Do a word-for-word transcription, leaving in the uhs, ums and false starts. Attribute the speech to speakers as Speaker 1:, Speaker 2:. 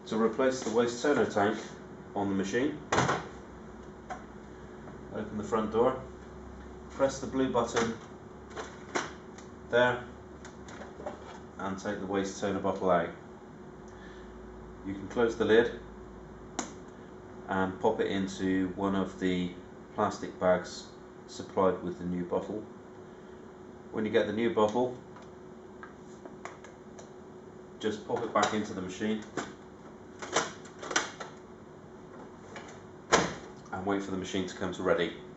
Speaker 1: To replace the waste toner tank on the machine, open the front door, press the blue button there and take the waste toner bottle out. You can close the lid and pop it into one of the plastic bags supplied with the new bottle. When you get the new bottle, just pop it back into the machine and wait for the machine to come to ready.